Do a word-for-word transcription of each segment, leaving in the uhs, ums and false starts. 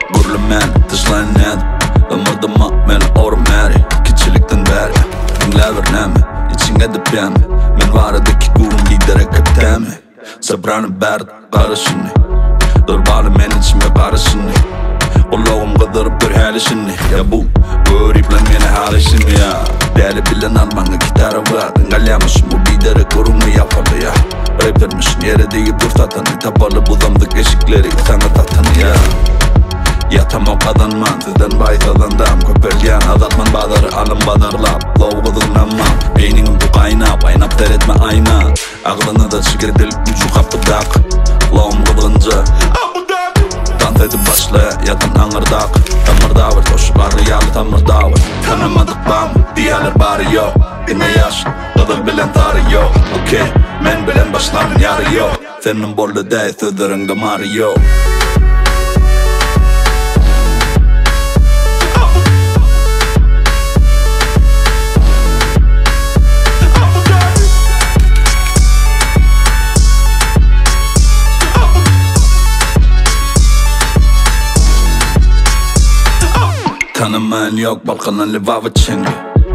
Gurlu meni tışlayın edip Ömürdüma meni orum eri Kiçilikten beri Dinlever nemi İçin edip yemi Men varadaki gurun giderek kaptemi Sabranı berdi karışını Durbalı men içime karışını Kulağım kıdırıp bir halişini Ya bu görüplen meni halişini ya Deli bilen almanı gitarı var Dingalyamışım bu lideri kurunu yapardı ya Rappermişin yere deyip dur tatanı Tapalı budamdık eşikleri sana tatanı ya Yatam o kadanman sizden baytadandan Köpelgen azaltman badarı alın badarlap Lovgudunlanmam beynin bu kaynap Aynap teretme ayna Ağlını da çıgirdil gücü kapıdak Lovum kıdınca Dans edip başla yatan anırdak Tamırda var toşukarı yalı tamırda var Tanımadık bam diyalar bari yok Yine yaş kıdır bilen tarih yok Okey men bilen başlarım yarı yok Senin borlu dey sözlerin damarı yok Tanımayan yok balkanan livava çengi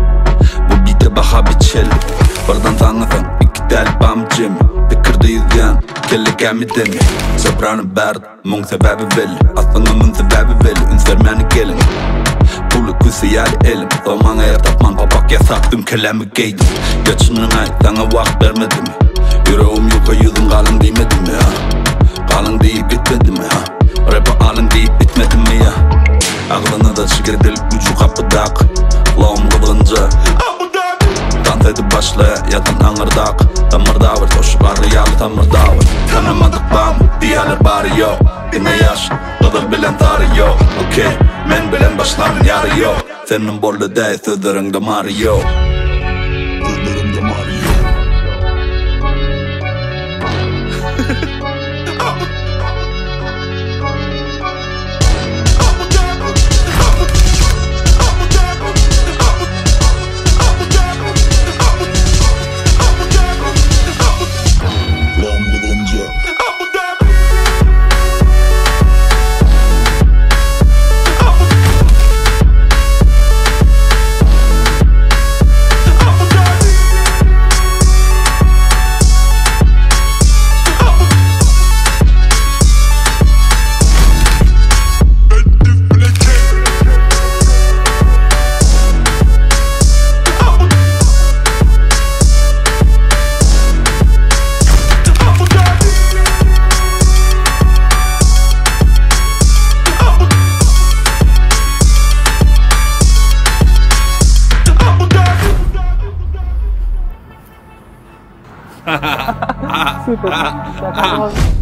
Bu bite baha biçeli Bardan tanısan iki del bam cemi Fikirde izleyen kelle kemi demi Sabranı berdi mung sebebi belli Aslında mın sebebi belli Üns vermeni gelin Pulu küse yali elim Zamana yatapman papak yasaktım kelemi giydim Geçinin ay sana vakt vermedim Yüreğim yuka yüzüm kalın değmedim ya Kalın deyip bitmedim ya Rap'a alın deyip bitmedim ya Ağlını da çıgirdil gücü kapıdak Lovum kıdınca Dans edip başla yatan anırdak Tamırda var toşukarı yalı tamırda var Tanımadık bam diyalar bari yok Yine yaş kıdır bilen tarih yok Okey men bilen başlarım yarı yok Senin borlu dey sözlerin damarı yok Sözlerin damarı yok Super.